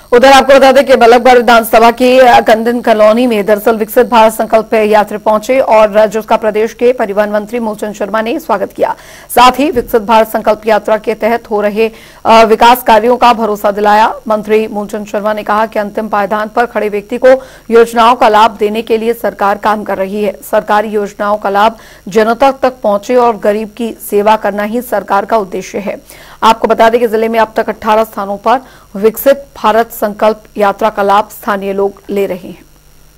उधर आपको बता दें कि बल्लभगढ़ विधानसभा की कंदन कॉलोनी में दरअसल विकसित भारत संकल्प यात्री पहुंचे और जिसका प्रदेश के परिवहन मंत्री मूलचंद शर्मा ने स्वागत किया। साथ ही विकसित भारत संकल्प यात्रा के तहत हो रहे विकास कार्यों का भरोसा दिलाया। मंत्री मूलचंद शर्मा ने कहा कि अंतिम पायदान पर खड़े व्यक्ति को योजनाओं का लाभ देने के लिए सरकार काम कर रही है। सरकारी योजनाओं का लाभ जनता तक पहुंचे और गरीब की सेवा करना ही सरकार का उद्देश्य है। आपको बता दें कि जिले में अब तक 18 स्थानों पर विकसित भारत संकल्प यात्रा का लाभ स्थानीय लोग ले रहे हैं।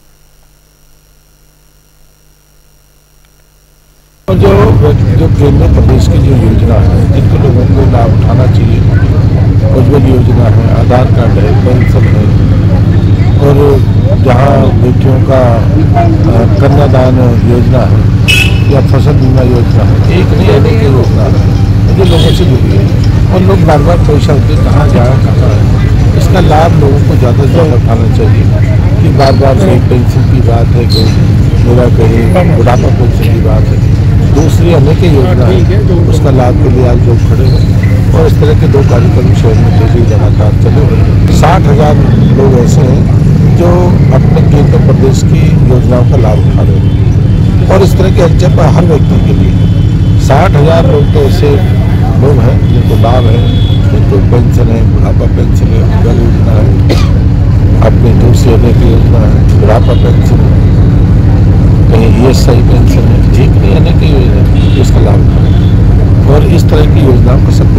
जो केंद्र प्रदेश की जो योजना है जिनको लोगों को लाभ उठाना चाहिए, उज्ज्वल योजना है, आधार कार्ड है, पेंशन है, और जहां बेटियों का कन्यादान योजना है या फसल बीमा योजना है, एक नई अनेक योजना है जो लोगों से जुड़ी है और लोग बार बार परेशान होते कहाँ जाए कहाँ है। इसका लाभ लोगों को ज़्यादा से ज़्यादा उठाना चाहिए कि बार बार कोई पेंशन की बात है, कोई मेरा कहीं बुढ़ापा पेंशन की बात है, दूसरी अनेक योजना है, उसका लाभ के लिए आज लोग खड़े हैं और इस तरह के 2 कार्यक्रम शहर में डेली लगातार चले हुए हैं। 60,000 लोग ऐसे हैं जो अपने केंद्र प्रदेश की योजनाओं का लाभ उठा रहे हैं और इस तरह के जब हर व्यक्ति के लिए 60,000 लोग तो ऐसे लोग हैं जिनको लाभ है, जिनको पेंशन है, बुढ़ापा पेंशन है, उज्ज्वल योजना है, अपनी दूसरी अनेक योजना है, बुढ़ापा पेंशन है, कहीं ESI पेंशन है, ठीक नहीं अनेक योजना है, इसका लाभ उठाना और इस तरह की योजनाओं का सब